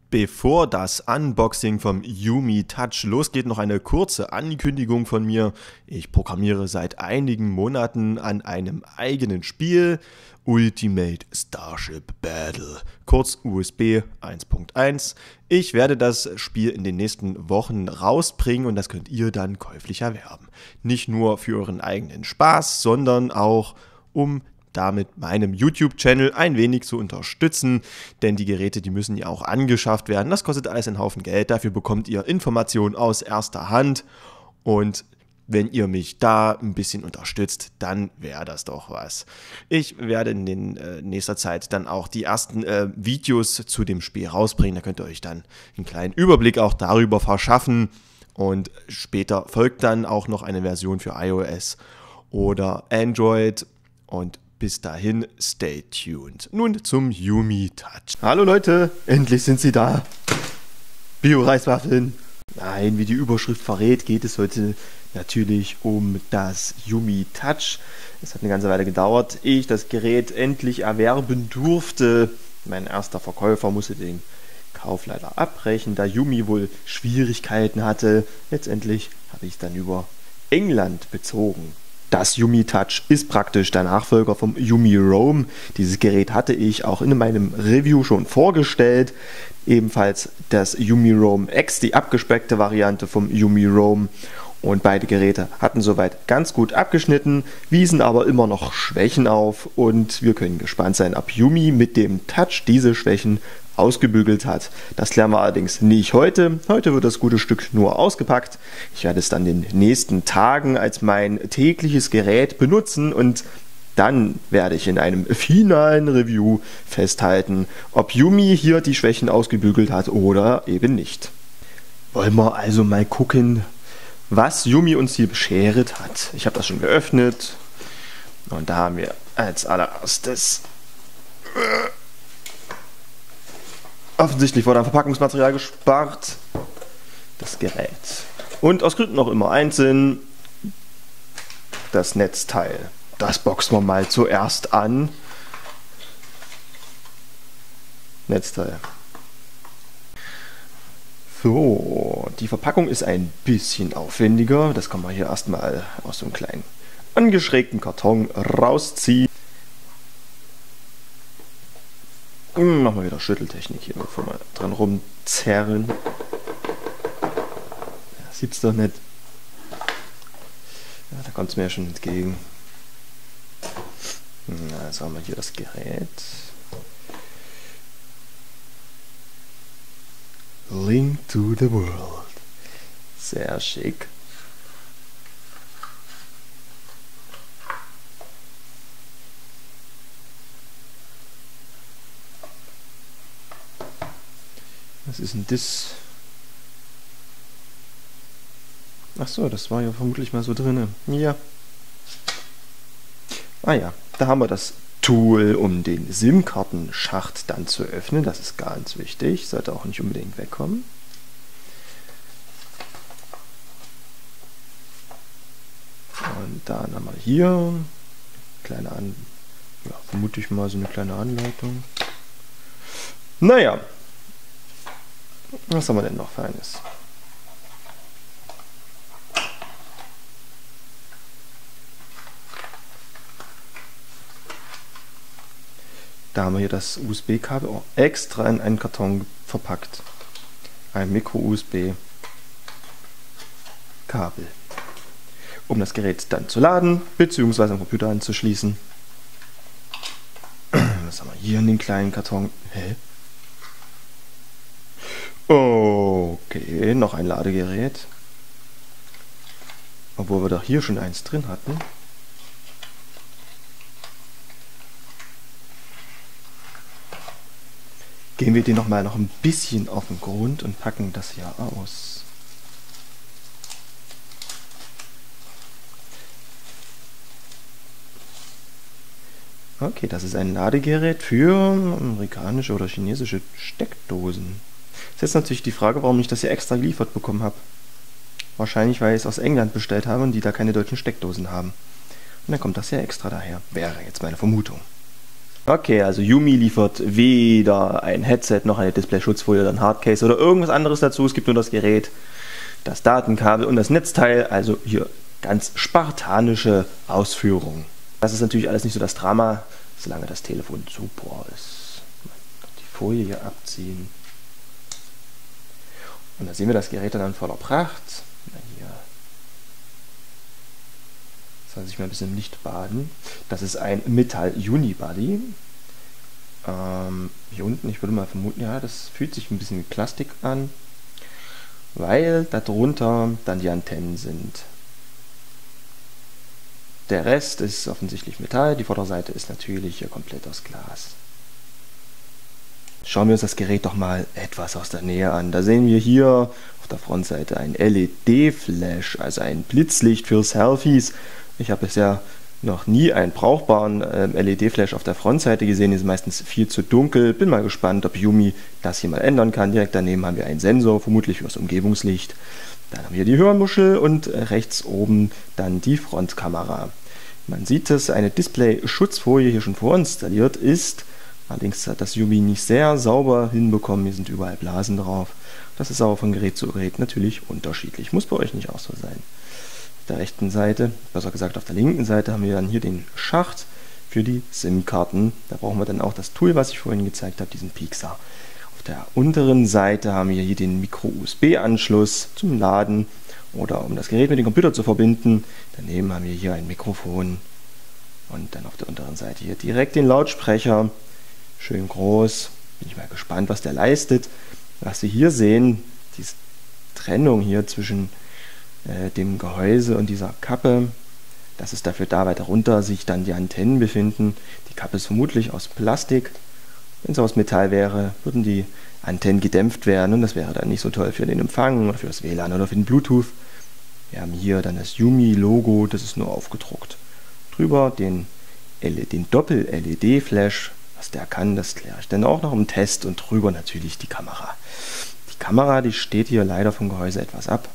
Bevor das Unboxing vom Yumi Touch losgeht, noch eine kurze Ankündigung von mir. Ich programmiere seit einigen Monaten an einem eigenen Spiel, Ultimate Starship Battle, kurz USB 1.1. Ich werde das Spiel in den nächsten Wochen rausbringen und das könnt ihr dann käuflich erwerben. Nicht nur für euren eigenen Spaß, sondern auch um damit meinem YouTube-Channel ein wenig zu unterstützen, denn die Geräte, die müssen ja auch angeschafft werden. Das kostet alles einen Haufen Geld, dafür bekommt ihr Informationen aus erster Hand und wenn ihr mich da ein bisschen unterstützt, dann wäre das doch was. Ich werde in nächster Zeit dann auch die ersten Videos zu dem Spiel rausbringen, da könnt ihr euch dann einen kleinen Überblick auch darüber verschaffen und später folgt dann auch noch eine Version für iOS oder Android und bis dahin, stay tuned. Nun zum Yumi Touch. Hallo Leute, endlich sind sie da. Bio-Reiswaffeln. Nein, wie die Überschrift verrät, geht es heute natürlich um das Yumi Touch. Es hat eine ganze Weile gedauert, ehe ich das Gerät endlich erwerben durfte. Mein erster Verkäufer musste den Kauf leider abbrechen, da Yumi wohl Schwierigkeiten hatte. Letztendlich habe ich es dann über England bezogen. Das Yumi Touch ist praktisch der Nachfolger vom Yumi Roam. Dieses Gerät hatte ich auch in meinem Review schon vorgestellt. Ebenfalls das Yumi Roam X, die abgespeckte Variante vom Yumi Roam. Und beide Geräte hatten soweit ganz gut abgeschnitten, wiesen aber immer noch Schwächen auf. Und wir können gespannt sein, ob Yumi mit dem Touch diese Schwächen ausgebügelt hat. Das klären wir allerdings nicht heute. Heute wird das gute Stück nur ausgepackt. Ich werde es dann in den nächsten Tagen als mein tägliches Gerät benutzen und dann werde ich in einem finalen Review festhalten, ob Yumi hier die Schwächen ausgebügelt hat oder eben nicht. Wollen wir also mal gucken, was Yumi uns hier beschert hat. Ich habe das schon geöffnet und da haben wir als allererstes offensichtlich wurde am Verpackungsmaterial gespart. Das Gerät. Und aus Gründen noch immer einzeln das Netzteil. Das boxen wir mal zuerst an. Netzteil. So, die Verpackung ist ein bisschen aufwendiger. Das kann man hier erstmal aus so einem kleinen angeschrägten Karton rausziehen. Machen wir wieder Schütteltechnik hier, bevor wir dran rumzerren. Ja, sieht's doch nicht. Ja, da kommt es mir ja schon entgegen. Jetzt haben wir hier das Gerät. Link to the World. Sehr schick. Was ist denn das? Ach so, das war ja vermutlich mal so drin. Ja. Ah ja, da haben wir das Tool, um den SIM-Kartenschacht dann zu öffnen. Das ist ganz wichtig, sollte auch nicht unbedingt wegkommen. Und dann haben wir hier kleine ja, vermute ich mal so eine kleine Anleitung. Naja. Was haben wir denn noch Feines? Da haben wir hier das USB-Kabel extra in einen Karton verpackt. Ein Micro-USB-Kabel. Um das Gerät dann zu laden, bzw. am Computer anzuschließen. Was haben wir hier in den kleinen Karton? Hä? Okay, noch ein Ladegerät. Obwohl wir doch hier schon eins drin hatten. Gehen wir den noch ein bisschen auf den Grund und packen das hier aus. Okay, das ist ein Ladegerät für amerikanische oder chinesische Steckdosen. Ist jetzt natürlich die Frage, warum ich das hier extra geliefert bekommen habe. Wahrscheinlich, weil ich es aus England bestellt habe und die da keine deutschen Steckdosen haben. Und dann kommt das hier extra daher. Wäre jetzt meine Vermutung. Okay, also Yumi liefert weder ein Headset noch eine Display-Schutzfolie oder ein Hardcase oder irgendwas anderes dazu. Es gibt nur das Gerät, das Datenkabel und das Netzteil, also hier ganz spartanische Ausführung. Das ist natürlich alles nicht so das Drama, solange das Telefon super ist. Die Folie hier abziehen. Und da sehen wir das Gerät dann in voller Pracht. Hier soll sich mal ein bisschen im Licht baden. Das ist ein Metall Unibody. Hier unten, ich würde mal vermuten, ja, das fühlt sich ein bisschen wie Plastik an, weil darunter dann die Antennen sind. Der Rest ist offensichtlich Metall, die Vorderseite ist natürlich hier komplett aus Glas. Schauen wir uns das Gerät doch mal etwas aus der Nähe an. Da sehen wir hier auf der Frontseite ein LED-Flash, also ein Blitzlicht für Selfies. Ich habe bisher noch nie einen brauchbaren LED-Flash auf der Frontseite gesehen, ist meistens viel zu dunkel. Bin mal gespannt, ob Yumi das hier mal ändern kann. Direkt daneben haben wir einen Sensor, vermutlich für das Umgebungslicht. Dann haben wir die Hörmuschel und rechts oben dann die Frontkamera. Man sieht, dass eine Display-Schutzfolie hier schon vorinstalliert ist. Allerdings hat das Yumi nicht sehr sauber hinbekommen. Hier sind überall Blasen drauf. Das ist aber von Gerät zu Gerät natürlich unterschiedlich. Muss bei euch nicht auch so sein. Auf der rechten Seite, besser gesagt auf der linken Seite, haben wir dann hier den Schacht für die SIM-Karten. Da brauchen wir dann auch das Tool, was ich vorhin gezeigt habe, diesen Piekser. Auf der unteren Seite haben wir hier den Micro-USB-Anschluss zum Laden oder um das Gerät mit dem Computer zu verbinden. Daneben haben wir hier ein Mikrofon und dann auf der unteren Seite hier direkt den Lautsprecher. Schön groß. Bin ich mal gespannt, was der leistet. Was Sie hier sehen, diese Trennung hier zwischen dem Gehäuse und dieser Kappe, das ist dafür da, weiter runter sich dann die Antennen befinden. Die Kappe ist vermutlich aus Plastik. Wenn es aus Metall wäre, würden die Antennen gedämpft werden und das wäre dann nicht so toll für den Empfang oder für das WLAN oder für den Bluetooth. Wir haben hier dann das Yumi-Logo, das ist nur aufgedruckt. Drüber den Doppel-LED-Flash, was der kann, das kläre ich dann auch noch im Test, und drüber natürlich die Kamera. Die Kamera, die steht hier leider vom Gehäuse etwas ab.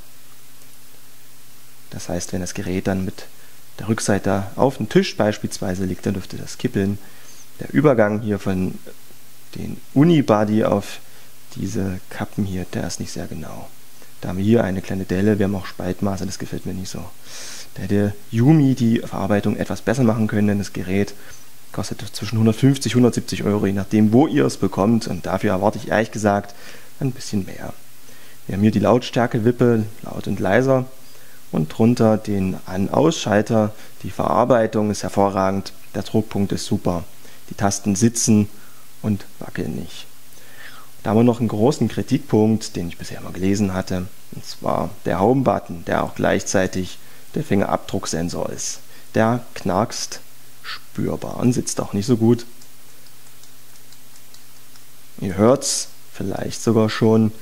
Das heißt, wenn das Gerät dann mit der Rückseite auf dem Tisch beispielsweise liegt, dann dürfte das kippeln. Der Übergang hier von den Unibody auf diese Kappen hier, der ist nicht sehr genau. Da haben wir hier eine kleine Delle, wir haben auch Spaltmaße, das gefällt mir nicht so. Da hätte Yumi die Verarbeitung etwas besser machen können, denn das Gerät kostet zwischen 150 und 170 Euro, je nachdem, wo ihr es bekommt, und dafür erwarte ich ehrlich gesagt ein bisschen mehr. Wir haben hier die Lautstärke-Wippe, laut und leiser, und drunter den An-Ausschalter. Die Verarbeitung ist hervorragend, der Druckpunkt ist super, die Tasten sitzen und wackeln nicht. Da haben wir noch einen großen Kritikpunkt, den ich bisher mal gelesen hatte, und zwar der Home-Button, der auch gleichzeitig der Fingerabdrucksensor ist. Der knackst spürbar und sitzt auch nicht so gut. Ihr hört's vielleicht sogar schon.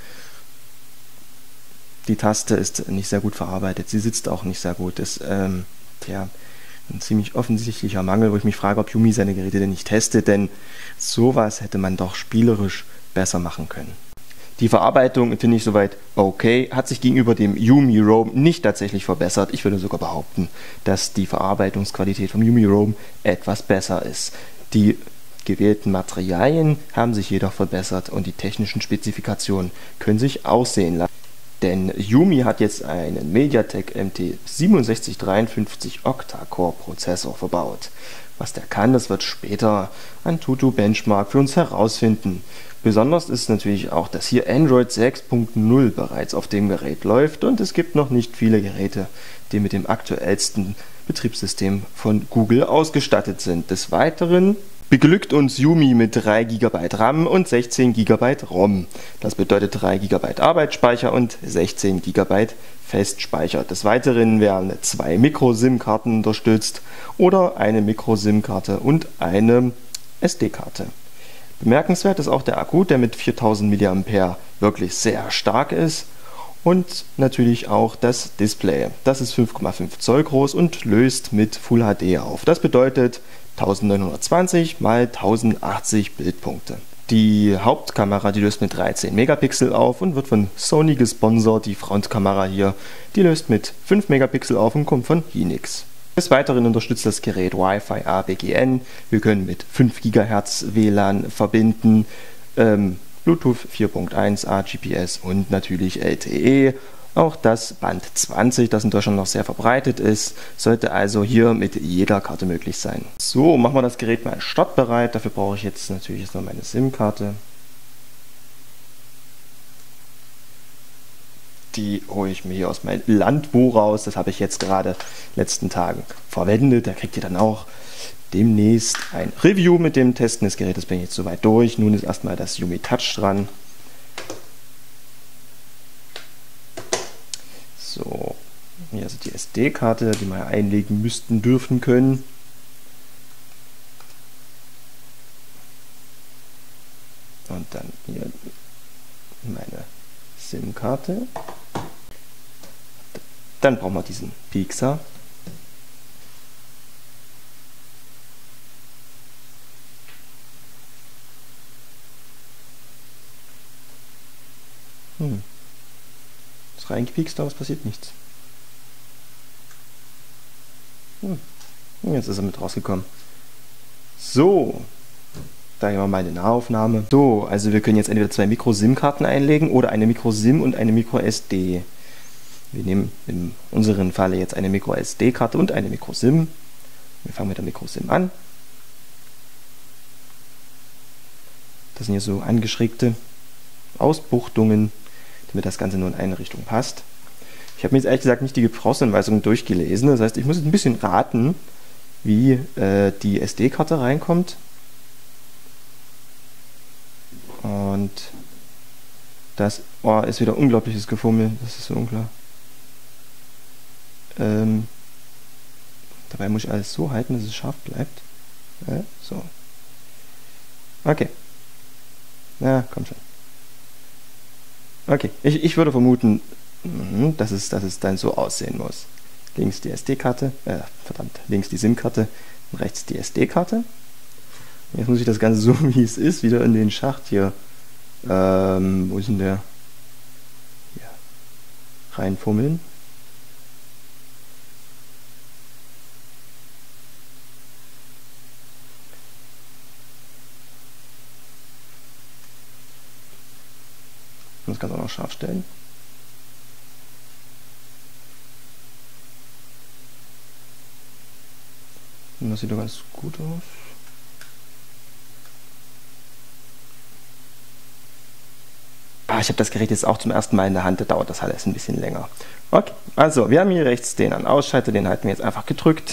Die Taste ist nicht sehr gut verarbeitet, sie sitzt auch nicht sehr gut. Das ist ein ziemlich offensichtlicher Mangel, wo ich mich frage, ob Yumi seine Geräte denn nicht testet, denn sowas hätte man doch spielerisch besser machen können. Die Verarbeitung finde ich soweit okay, hat sich gegenüber dem Yumi Roam nicht tatsächlich verbessert. Ich würde sogar behaupten, dass die Verarbeitungsqualität vom Yumi Roam etwas besser ist. Die gewählten Materialien haben sich jedoch verbessert und die technischen Spezifikationen können sich aussehen lassen. Denn Yumi hat jetzt einen MediaTek MT6753 Octa-Core-Prozessor verbaut. Was der kann, das wird später Antutu Benchmark für uns herausfinden. Besonders ist natürlich auch, dass hier Android 6.0 bereits auf dem Gerät läuft und es gibt noch nicht viele Geräte, die mit dem aktuellsten Betriebssystem von Google ausgestattet sind. Des Weiteren beglückt uns Yumi mit 3 GB RAM und 16 GB ROM. Das bedeutet 3 GB Arbeitsspeicher und 16 GB Festspeicher. Des Weiteren werden 2 Micro-SIM-Karten unterstützt oder eine Micro-SIM-Karte und eine SD-Karte. Bemerkenswert ist auch der Akku, der mit 4000 mAh wirklich sehr stark ist, und natürlich auch das Display. Das ist 5,5 Zoll groß und löst mit Full HD auf. Das bedeutet 1920 x 1080 Bildpunkte. Die Hauptkamera, die löst mit 13 Megapixel auf und wird von Sony gesponsert. Die Frontkamera hier, die löst mit 5 Megapixel auf und kommt von Hynix. Des Weiteren unterstützt das Gerät Wi-Fi ABGN. Wir können mit 5 GHz WLAN verbinden, Bluetooth 4.1, AGPS und natürlich LTE. Auch das Band 20, das in Deutschland noch sehr verbreitet ist, sollte also hier mit jeder Karte möglich sein. So, machen wir das Gerät mal startbereit. Dafür brauche ich jetzt natürlich noch meine SIM-Karte. Die hole ich mir hier aus meinem Landbuch raus. Das habe ich jetzt gerade letzten Tagen verwendet. Da kriegt ihr dann auch demnächst ein Review mit dem Testen des Gerätes. Bin ich jetzt soweit durch. Nun ist erstmal das Yumi Touch dran. So, hier ist die SD-Karte, die wir einlegen müssten, dürfen können. Und dann hier meine SIM-Karte. Dann brauchen wir diesen Piekser. Ist reingepiekst, aber es passiert nichts. Jetzt ist er mit rausgekommen. So, da haben wir meine Nahaufnahme. So, also wir können jetzt entweder 2 Micro-SIM-Karten einlegen oder eine Micro-SIM und eine Micro-SD. Wir nehmen in unserem Falle jetzt eine Micro-SD-Karte und eine Micro-SIM. Wir fangen mit der Micro-SIM an. Das sind hier so angeschrägte Ausbuchtungen, damit das Ganze nur in eine Richtung passt. Ich habe mir jetzt ehrlich gesagt nicht die Gebrauchsanweisungen durchgelesen. Das heißt, ich muss jetzt ein bisschen raten, wie die SD-Karte reinkommt. Und das ist wieder unglaubliches Gefummel. Das ist so unklar. Dabei muss ich alles so halten, dass es scharf bleibt. So. Okay. Ja, komm schon. Okay, ich würde vermuten, dass es dann so aussehen muss. Links die SD-Karte, links die SIM-Karte und rechts die SD-Karte. Jetzt muss ich das Ganze so, wie es ist, wieder in den Schacht hier. Wo ist denn der? Hier. Reinfummeln. Das kann auch noch scharf stellen. Und das sieht doch ganz gut aus. Ich habe das Gerät jetzt auch zum ersten Mal in der Hand, da dauert das alles ein bisschen länger. Okay, also wir haben hier rechts den An-Ausschalter, den halten wir jetzt einfach gedrückt,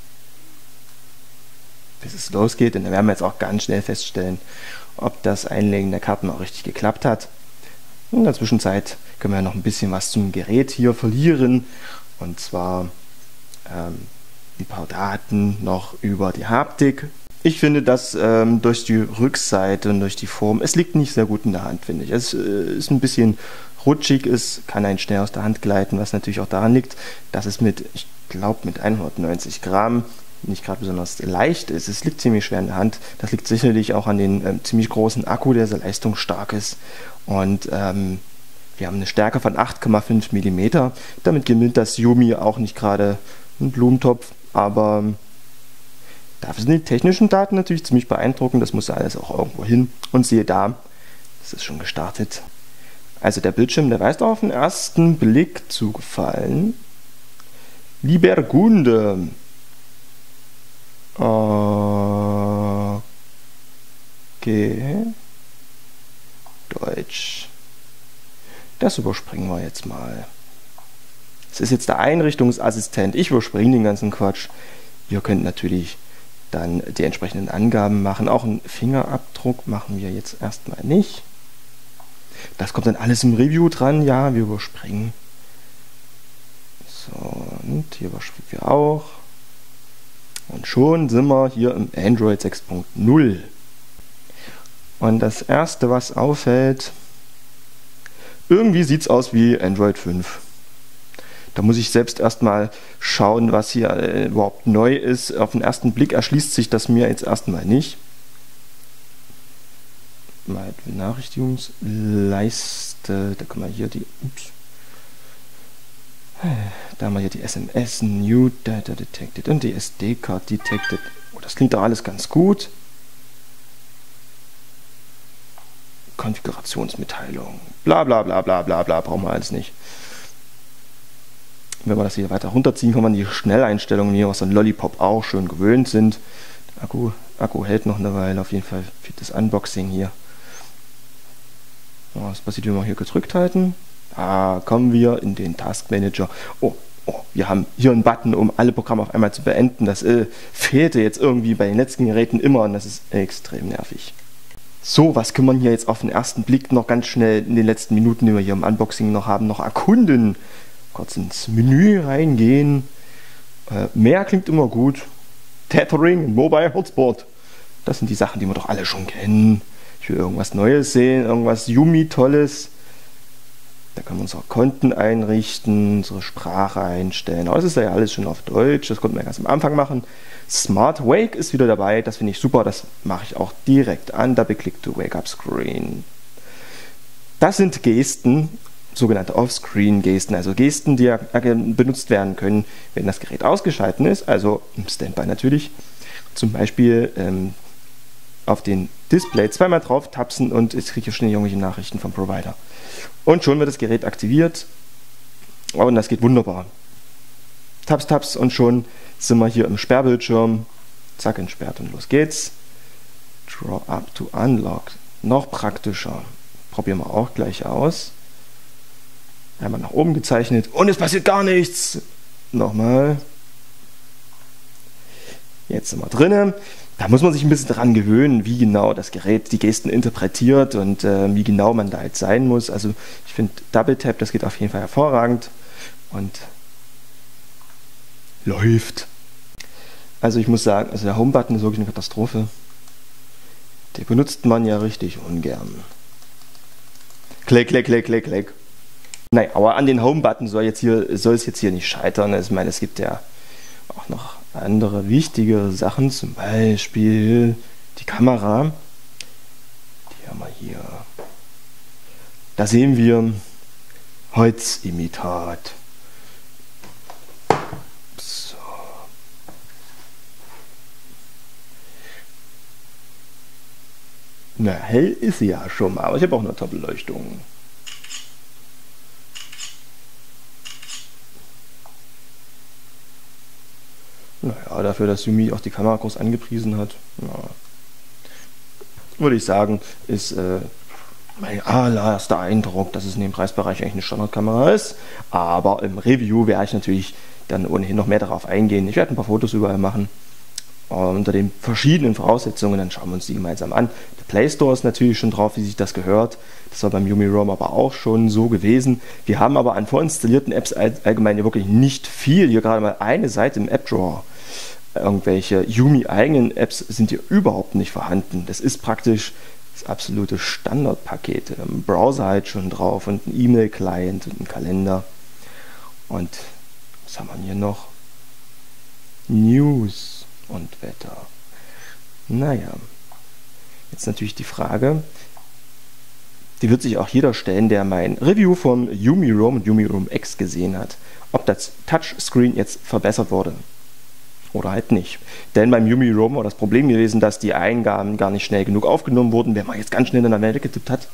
bis es losgeht. Und dann werden wir jetzt auch ganz schnell feststellen, ob das Einlegen der Karten auch richtig geklappt hat. In der Zwischenzeit können wir noch ein bisschen was zum Gerät hier verlieren. Und zwar ein paar Daten noch über die Haptik. Ich finde, dass durch die Rückseite und durch die Form, es liegt nicht sehr gut in der Hand, finde ich. Es ist ein bisschen rutschig, es kann einen schnell aus der Hand gleiten, was natürlich auch daran liegt, dass es ich glaube mit 190 Gramm nicht gerade besonders leicht ist. Es liegt ziemlich schwer in der Hand. Das liegt sicherlich auch an den ziemlich großen Akku, der sehr leistungsstark ist. Und wir haben eine Stärke von 8,5 mm. Damit gewinnt das Yumi auch nicht gerade einen Blumentopf, aber dafür sind die technischen Daten natürlich ziemlich beeindruckend. Das muss alles auch irgendwo hin. Und siehe da, das ist schon gestartet. Also der Bildschirm, der weist auf den ersten Blick zu gefallen. Lieber Kunde. Okay. Deutsch. Das überspringen wir jetzt mal. Das ist jetzt der Einrichtungsassistent. Ich überspringe den ganzen Quatsch. Ihr könnt natürlich dann die entsprechenden Angaben machen. Auch einen Fingerabdruck machen wir jetzt erstmal nicht. Das kommt dann alles im Review dran. Ja, wir überspringen. So, und hier überspringen wir auch. Und schon sind wir hier im Android 6.0. Und das erste, was auffällt, irgendwie sieht es aus wie Android 5. Da muss ich selbst erstmal schauen, was hier überhaupt neu ist. Auf den ersten Blick erschließt sich das mir jetzt erstmal nicht. Mal Benachrichtigungsleiste, da kann man hier die Da haben wir hier die SMS, New Data Detected und die SD-Card Detected. Oh, das klingt doch alles ganz gut. Konfigurationsmitteilung, bla bla bla bla bla bla, brauchen wir alles nicht. Wenn wir das hier weiter runterziehen, kommen wir an die Schnelleinstellungen hier, was an Lollipop auch schon gewöhnt sind. Der Akku hält noch eine Weile, auf jeden Fall für das Unboxing hier. Ja, was passiert, wenn wir hier gedrückt halten? Da kommen wir in den Task Manager. Oh, wir haben hier einen Button, um alle Programme auf einmal zu beenden. Das fehlte jetzt irgendwie bei den letzten Geräten immer und das ist extrem nervig. So, was können wir hier jetzt auf den ersten Blick noch ganz schnell in den letzten Minuten, die wir hier im Unboxing noch haben, noch erkunden? Kurz ins Menü reingehen. Mehr klingt immer gut. Tethering, Mobile Hotspot. Das sind die Sachen, die wir doch alle schon kennen. Ich will irgendwas Neues sehen, irgendwas Yumi-Tolles. Da können wir unsere Konten einrichten, unsere Sprache einstellen. Aber das ist ja alles schon auf Deutsch, das konnten wir ganz am Anfang machen. Smart Wake ist wieder dabei, das finde ich super, das mache ich auch direkt an. Double-Click to Wake Up Screen. Das sind Gesten, sogenannte Off-Screen-Gesten, also Gesten, die benutzt werden können, wenn das Gerät ausgeschaltet ist, also im Standby natürlich. Zum Beispiel auf den Display zweimal drauf tapsen und jetzt kriege ich schnell irgendwelche Nachrichten vom Provider. Und schon wird das Gerät aktiviert und das geht wunderbar. Taps, taps und schon sind wir hier im Sperrbildschirm. Zack, entsperrt und los geht's. Draw up to unlock. Noch praktischer. Probieren wir auch gleich aus. Einmal nach oben gezeichnet und es passiert gar nichts. Nochmal. Jetzt sind wir drinnen. Da muss man sich ein bisschen daran gewöhnen, wie genau das Gerät die Gesten interpretiert und wie genau man da jetzt sein muss. Also ich finde Double Tap, das geht auf jeden Fall hervorragend und läuft. Also ich muss sagen, also der Home-Button ist wirklich eine Katastrophe. Den benutzt man ja richtig ungern. Klick, klick, klick, klick, klick. Nein, aber an den Home-Button soll es jetzt hier nicht scheitern. Also ich meine, es gibt ja auch noch andere wichtige Sachen, zum Beispiel die Kamera. Die haben wir hier. Da sehen wir Holzimitat. So. Na, hell ist sie ja schon mal, aber ich habe auch eine Top-Beleuchtung. Naja, dafür, dass Yumi auch die Kamera groß angepriesen hat, ja, würde ich sagen, ist mein allererster Eindruck, dass es in dem Preisbereich eigentlich eine Standardkamera ist. Aber im Review werde ich natürlich dann ohnehin noch mehr darauf eingehen. Ich werde ein paar Fotos überall machen. Unter den verschiedenen Voraussetzungen, dann schauen wir uns die gemeinsam an. Der Play Store ist natürlich schon drauf, wie sich das gehört. Das war beim Yumi Roam aber auch schon so gewesen. Wir haben aber an vorinstallierten Apps allgemein ja wirklich nicht viel. Hier gerade mal eine Seite im App Drawer. Irgendwelche Yumi-eigenen Apps sind hier überhaupt nicht vorhanden. Das ist praktisch das absolute Standardpaket. Im Browser halt schon drauf und ein E-Mail-Client und ein Kalender. Und was haben wir hier noch? News und Wetter. Naja, jetzt natürlich die Frage, die wird sich auch jeder stellen, der mein Review vom Yumi Roam und Yumi Roam X gesehen hat, ob das Touchscreen jetzt verbessert wurde oder halt nicht. Denn beim Yumi Roam war das Problem gewesen, dass die Eingaben gar nicht schnell genug aufgenommen wurden, wenn man jetzt ganz schnell in der Welt getippt hat.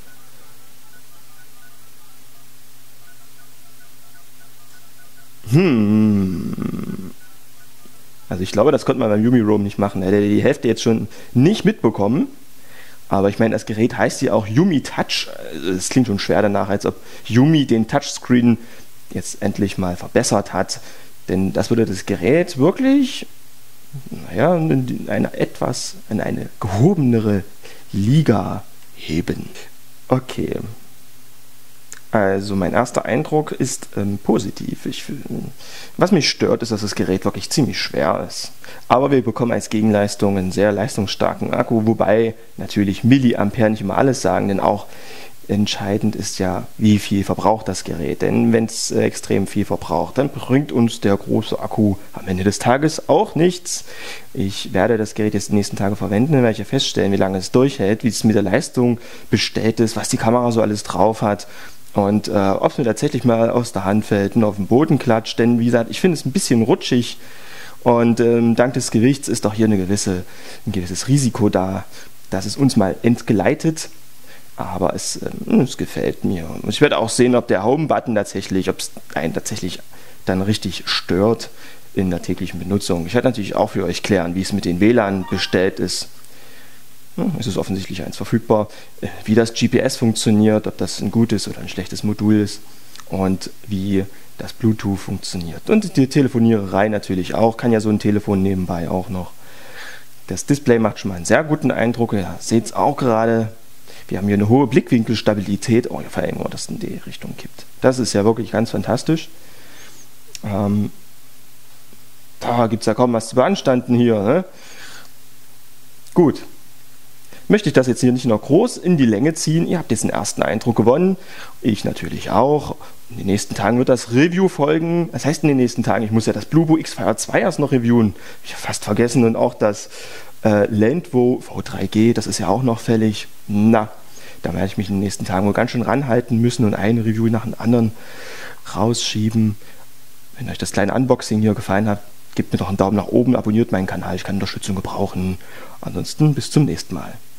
Also ich glaube, das konnte man beim Yumi Roam nicht machen. Er hätte die Hälfte jetzt schon nicht mitbekommen. Aber ich meine, das Gerät heißt ja auch Yumi Touch. Es klingt schon schwer danach, als ob Yumi den Touchscreen jetzt endlich mal verbessert hat. Denn das würde das Gerät wirklich, naja, in eine gehobenere Liga heben. Okay. Also mein erster Eindruck ist positiv. Was mich stört, ist, dass das Gerät wirklich ziemlich schwer ist. Aber wir bekommen als Gegenleistung einen sehr leistungsstarken Akku, wobei natürlich Milliampere nicht immer alles sagen, denn auch entscheidend ist ja, wie viel verbraucht das Gerät. Denn wenn es extrem viel verbraucht, dann bringt uns der große Akku am Ende des Tages auch nichts. Ich werde das Gerät jetzt die nächsten Tage verwenden, dann werde ich ja feststellen, wie lange es durchhält, wie es mit der Leistung bestellt ist, was die Kamera so alles drauf hat. Und ob es mir tatsächlich mal aus der Hand fällt und auf den Boden klatscht, denn wie gesagt, ich finde es ein bisschen rutschig und dank des Gewichts ist doch hier ein gewisses Risiko da, dass es uns mal entgleitet. Aber es gefällt mir. Und ich werde auch sehen, ob der Home-Button ob es einen tatsächlich dann richtig stört in der täglichen Benutzung. Ich werde natürlich auch für euch klären, wie es mit den WLAN bestellt ist. Es ist offensichtlich eins verfügbar. Wie das GPS funktioniert, ob das ein gutes oder ein schlechtes Modul ist und wie das Bluetooth funktioniert. Und die Telefoniererei natürlich auch. Kann ja so ein Telefon nebenbei auch noch. Das Display macht schon mal einen sehr guten Eindruck. Ja, seht es auch gerade. Wir haben hier eine hohe Blickwinkelstabilität. Oh, vor allem, das in die Richtung kippt. Das ist ja wirklich ganz fantastisch. Da gibt es ja kaum was zu beanstanden hier. Ne? Gut. Möchte ich das jetzt hier nicht noch groß in die Länge ziehen. Ihr habt jetzt einen ersten Eindruck gewonnen. Ich natürlich auch. In den nächsten Tagen wird das Review folgen. Das heißt in den nächsten Tagen, ich muss ja das Bluebo X-Fire 2 erst noch reviewen. Ich habe fast vergessen. Und auch das Lendvo V3G, das ist ja auch noch fällig. Na, da werde ich mich in den nächsten Tagen wohl ganz schön ranhalten müssen und ein Review nach dem anderen rausschieben. Wenn euch das kleine Unboxing hier gefallen hat, gebt mir doch einen Daumen nach oben, abonniert meinen Kanal, ich kann Unterstützung gebrauchen. Ansonsten bis zum nächsten Mal.